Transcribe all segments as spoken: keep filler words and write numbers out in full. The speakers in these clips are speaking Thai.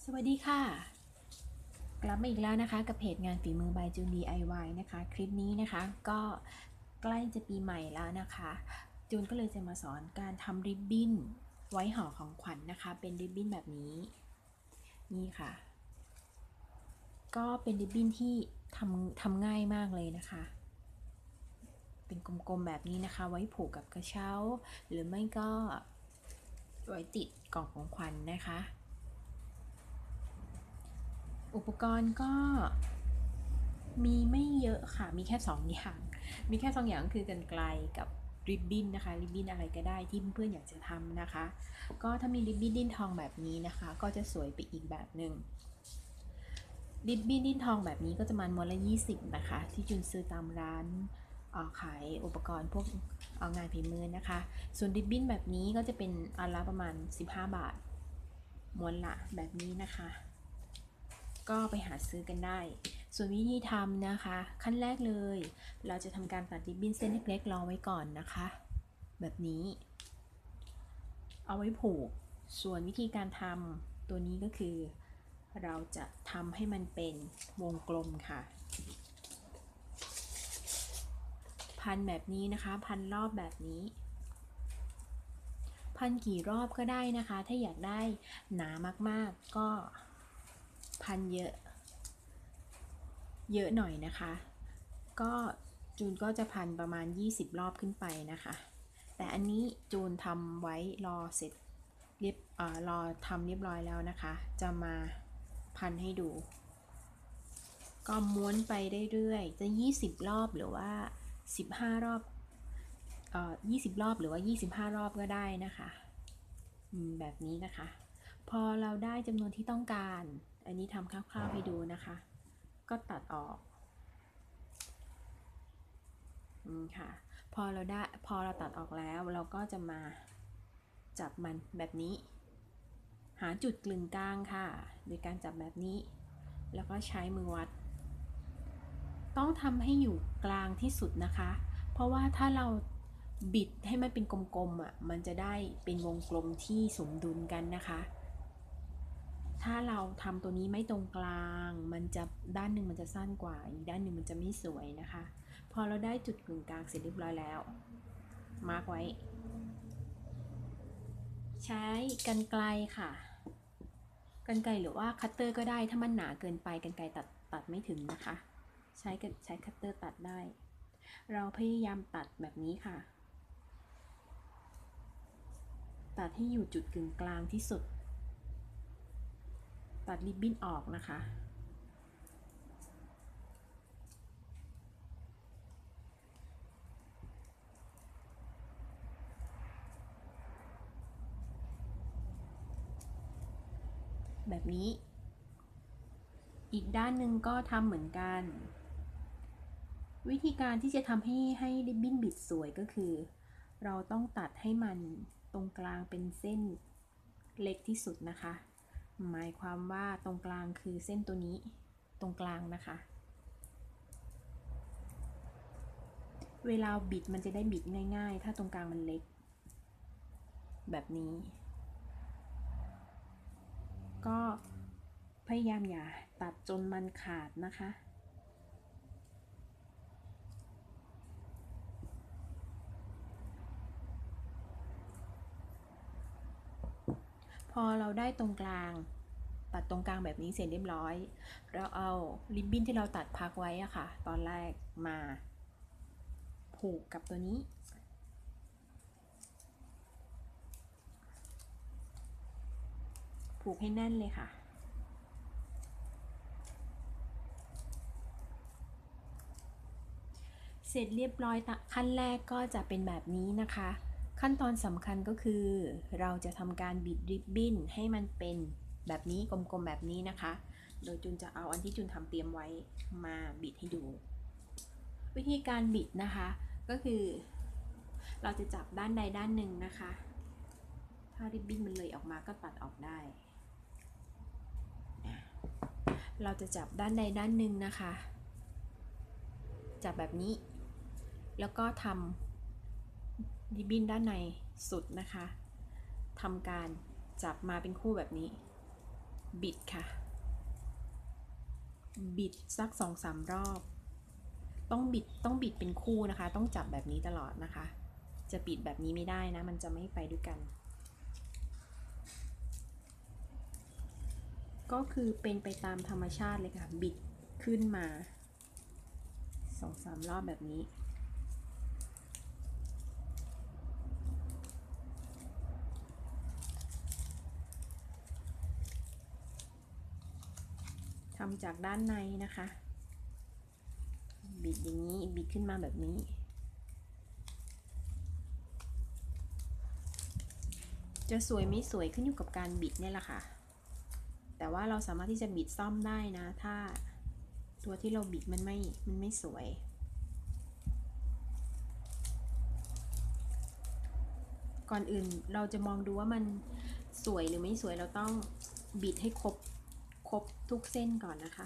สวัสดีค่ะกลับมาอีกแล้วนะคะกับเพจงานฝีมือ by จูน ดี ไอ วาย นะคะคลิปนี้นะคะก็ใกล้จะปีใหม่แล้วนะคะจูนก็เลยจะมาสอนการทำริบบิ้นไว้ห่อของขวัญ นนะคะเป็นริบบิ้นแบบนี้นี่ค่ะก็เป็นริบบิ้นที่ทำทำง่ายมากเลยนะคะเป็นกลมๆแบบนี้นะคะไว้ผูกกับกระเช้าหรือไม่ก็ไว้ติดกล่องของขวัญ นนะคะอุปกรณ์ก็มีไม่เยอะค่ะมีแค่สองอย่างมีแค่สองอย่างคือกรรไกรกับริบบิ้นนะคะริบบิ้นอะไรก็ได้ที่เพื่อนๆอยากจะทำนะคะก็ถ้ามีริบบิ้นดิ้นทองแบบนี้นะคะก็จะสวยไปอีกแบบหนึ่งริบบิ้นดิ้นทองแบบนี้ก็จะมันม้วนละยี่สิบนะคะที่จุนซื้อตามร้านขายอุปกรณ์พวกงานฝีมือนะคะส่วนริบบิ้นแบบนี้ก็จะเป็นอันละประมาณสิบห้าบาทม้วนละแบบนี้นะคะก็ไปหาซื้อกันได้ส่วนวิธีทำนะคะขั้นแรกเลยเราจะทำการตัดริบบิ้นเส้นเล็กๆรอไว้ก่อนนะคะแบบนี้เอาไว้ผูกส่วนวิธีการทำตัวนี้ก็คือเราจะทำให้มันเป็นวงกลมค่ะพันแบบนี้นะคะพันรอบแบบนี้พันกี่รอบก็ได้นะคะถ้าอยากได้หนามากๆก็พันเยอะเยอะหน่อยนะคะก็จูนก็จะพันประมาณยี่สิบรอบขึ้นไปนะคะแต่อันนี้จูนทำไว้รอเสร็จเรียบเอ่อรอทำเรียบร้อยแล้วนะคะจะมาพันให้ดูก็ม้วนไปเรื่อยๆจะยี่สิบรอบหรือว่าสิบห้ารอบเอ่อยี่สิบรอบหรือว่ายี่สิบห้ารอบก็ได้นะคะแบบนี้นะคะพอเราได้จำนวนที่ต้องการอันนี้ทำคร่าวๆให้ดูนะคะก็ตัดออกค่ะพอเราได้พอเราตัดออกแล้วเราก็จะมาจับมันแบบนี้หาจุดกลึงกลางค่ะโดยการจับแบบนี้แล้วก็ใช้มือวัดต้องทำให้อยู่กลางที่สุดนะคะเพราะว่าถ้าเราบิดให้มันเป็นกลมๆอ่ะมันจะได้เป็นวงกลมที่สมดุลกันนะคะถ้าเราทำตัวนี้ไม่ตรงกลางมันจะด้านหนึ่งมันจะสั้นกว่าอีกด้านหนึ่งมันจะไม่สวยนะคะพอเราได้จุดกึ่งกลางเสร็จเรียบร้อยแล้วมาร์กไว้ใช้กรรไกรค่ะกรรไกรหรือว่าคัตเตอร์ก็ได้ถ้ามันหนาเกินไปกรรไกรตัดตัดไม่ถึงนะคะใช้ใช้คัตเตอร์ตัดได้เราพยายามตัดแบบนี้ค่ะตัดให้อยู่จุดกึ่งกลางที่สุดตัดริบบิ้นออกนะคะแบบนี้อีกด้านหนึ่งก็ทำเหมือนกันวิธีการที่จะทำให้ให้ริบบิ้นบิดสวยก็คือเราต้องตัดให้มันตรงกลางเป็นเส้นเล็กที่สุดนะคะหมายความว่าตรงกลางคือเส้นตัวนี้ตรงกลางนะคะเวลาบิดมันจะได้บิดง่ายๆถ้าตรงกลางมันเล็กแบบนี้ก็พยายามอย่าตัดจนมันขาดนะคะพอเราได้ตรงกลางตัดตรงกลางแบบนี้เสร็จเรียบร้อยเราเอาริบบิ้นที่เราตัดพักไว้อะค่ะตอนแรกมาผูกกับตัวนี้ผูกให้แน่นเลยค่ะเสร็จเรียบร้อยขั้นแรกก็จะเป็นแบบนี้นะคะขั้นตอนสำคัญก็คือเราจะทำการบิดริบบิ้นให้มันเป็นแบบนี้กลมๆแบบนี้นะคะโดยจุนจะเอาอันที่จุนทำเตรียมไว้มาบิดให้ดูวิธีการบิดนะคะก็คือเราจะจับด้านใดด้านหนึ่งนะคะถ้าริบบิ้นมันเลยออกมาก็ตัดออกได้เราจะจับด้านใดด้านหนึ่งนะคะจับแบบนี้แล้วก็ทำริบบิ้นด้านในสุดนะคะทำการจับมาเป็นคู่แบบนี้บิดค่ะบิดสักสองสามรอบต้องบิดต้องบิดเป็นคู่นะคะต้องจับแบบนี้ตลอดนะคะจะบิดแบบนี้ไม่ได้นะมันจะไม่ไปด้วยกันก็คือเป็นไปตามธรรมชาติเลยค่ะบิดขึ้นมาสองสามรอบแบบนี้ทำจากด้านในนะคะบิดอย่างนี้บิดขึ้นมาแบบนี้จะสวยไม่สวยขึ้นอยู่กับการบิดเนี่ยแหละค่ะแต่ว่าเราสามารถที่จะบิดซ่อมได้นะถ้าตัวที่เราบิดมันไม่มันไม่สวยก่อนอื่นเราจะมองดูว่ามันสวยหรือไม่สวยเราต้องบิดให้ครบครบทุกเส้นก่อนนะคะ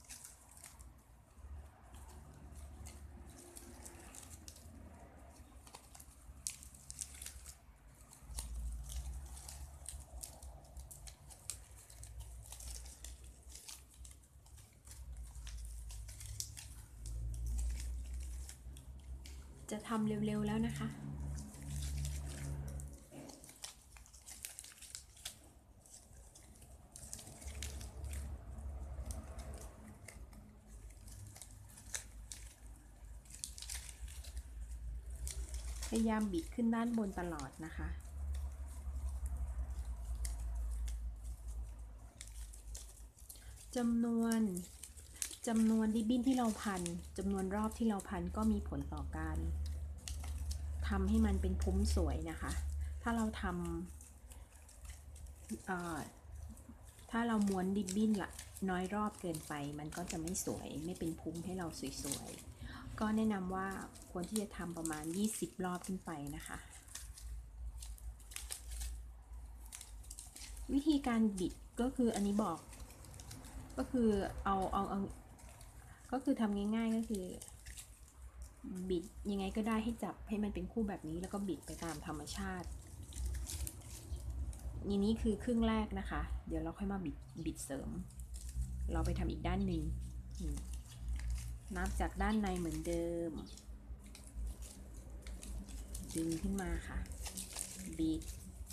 จะทำเร็วๆแล้วนะคะพยายามบิดขึ้นด้านบนตลอดนะคะจำนวนจำนวนริบบิ้นที่เราพันจำนวนรอบที่เราพันก็มีผลต่อการทำให้มันเป็นพุ้มสวยนะคะถ้าเราทำถ้าเราม้วนริบบิ้นละน้อยรอบเกินไปมันก็จะไม่สวยไม่เป็นพุ้มให้เราสวยๆก็แนะนำว่าควรที่จะทำประมาณยี่สิบรอบขึ้นไปนะคะวิธีการบิดก็คืออันนี้บอกก็คือเอาเอาเอาก็คือทำง่ายๆก็คือบิดยังไงก็ได้ให้จับให้มันเป็นคู่แบบนี้แล้วก็บิดไปตามธรรมชาตินี่นี้คือครึ่งแรกนะคะเดี๋ยวเราค่อยมาบิดบิดเสริมเราไปทำอีกด้านหนึ่งนับจากด้านในเหมือนเดิมดึงขึ้นมาค่ะบิด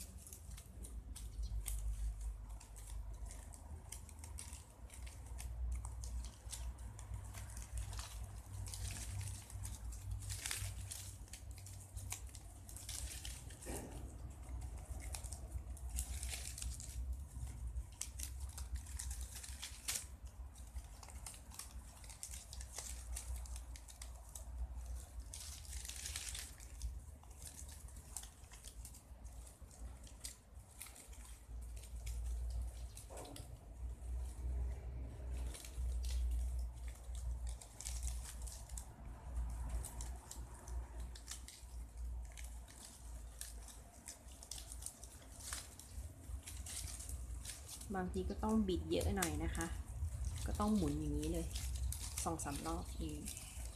บางทีก็ต้องบิดเยอะหน่อยนะคะก็ต้องหมุนอย่างนี้เลยสองสามรอบเอง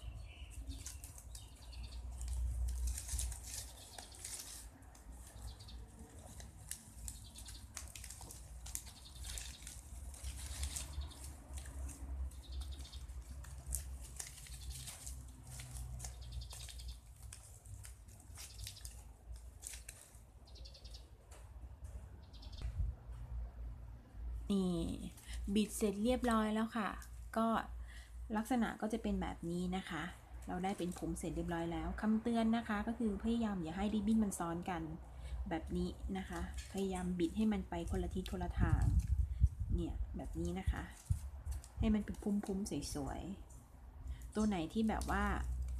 นี่บิดเสร็จเรียบร้อยแล้วค่ะก็ลักษณะก็จะเป็นแบบนี้นะคะเราได้เป็นผมเสร็จเรียบร้อยแล้วคำเตือนนะคะก็คือพยายามอย่าให้ริบบิ้นมันซ้อนกันแบบนี้นะคะพยายามบิดให้มันไปคนละทิศคนละทางเนี่ยแบบนี้นะคะให้มันเป็นพุ่มๆสวยๆตัวไหนที่แบบว่า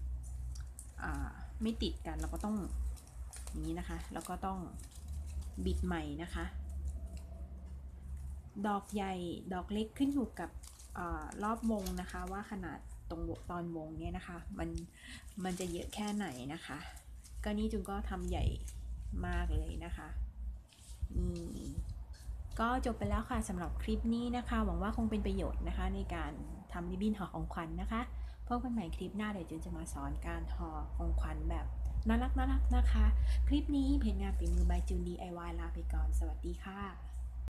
ไม่ติดกันเราก็ต้องอย่างนี้นะคะแล้วก็ต้องบิดใหม่นะคะดอกใหญ่ดอกเล็กขึ้นอยู่กับอรอบวงนะคะว่าขนาดตรงตอนวงเนี่ยนะคะมันมันจะเยอะแค่ไหนนะคะก็นี่จุนก็ทำใหญ่มากเลยนะคะนี่ก็จบไปแล้วค่ะสำหรับคลิปนี้นะคะหวังว่าคงเป็นประโยชน์นะคะในการทำริบบิ้นห่อของขวัญ นะคะพบกันใหม่คลิปหน้าเดี๋ยวจุนจะมาสอนการห่อของขวัญแบบน่ารักน่ารักนะคะคลิปนี้เพจงานฝีมือ by จูน ดี ไอ วาย ลาไปก่อนสวัสดีค่ะ